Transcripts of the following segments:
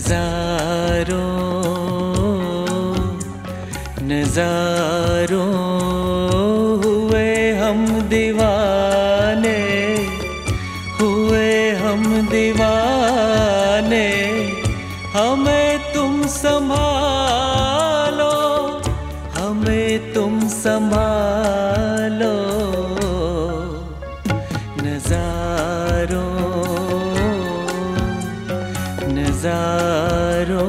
नजारों नजारों हुए हम दीवाने, हुए हम दीवाने। हमें तुम संभालो, हमें तुम संभालो। नजारों नजारों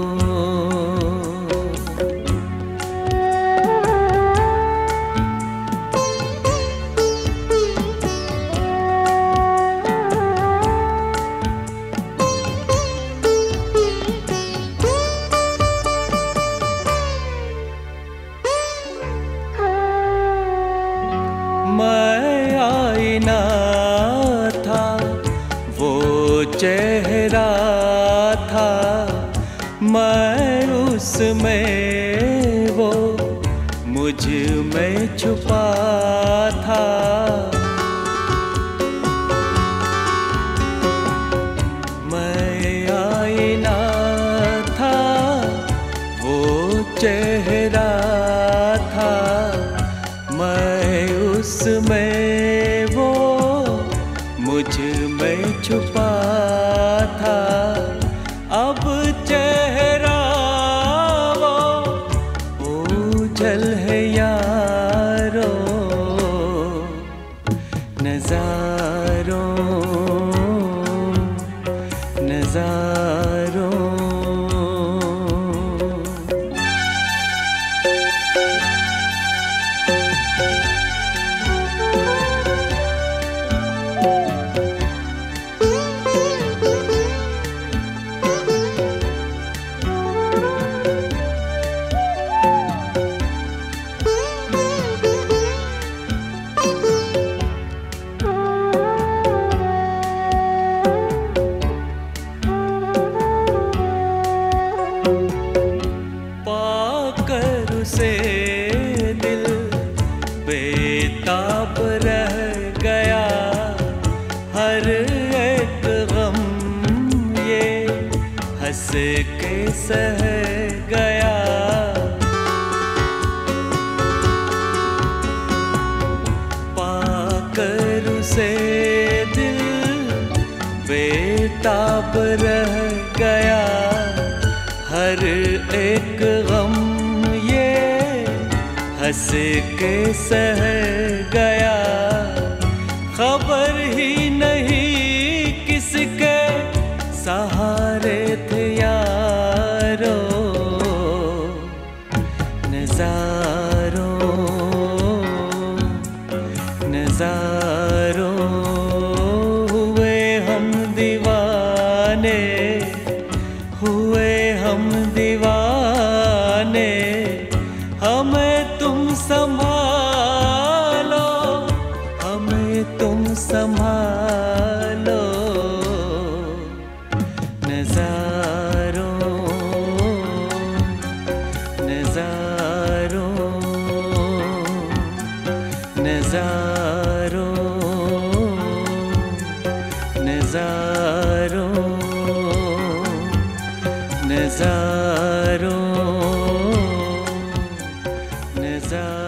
मैं आईना था, वो चेहरा था, मैं उसमें, वो मुझ में छुपा था। मैं आईना था, वो चेहरा था, मैं उसमें, वो मुझ में छुपा था। अब चेहरा वो ओझल है यारो। नजारों नजारों से दिल बेताब रह गया। हर एक गम ये हंस के सह गया। पाकर उसे दिल बेताब रह गया। हर एक गम हंस के सह गया। खबर ही नहीं किसके सहारे थे यारो। नजारों नजारों हुए हम दीवाने, हुए हम दीवाने। हमें तुम संभालो, हमें तुम संभालो। नजारों नजारों नजारों नजारों नजारों नजारों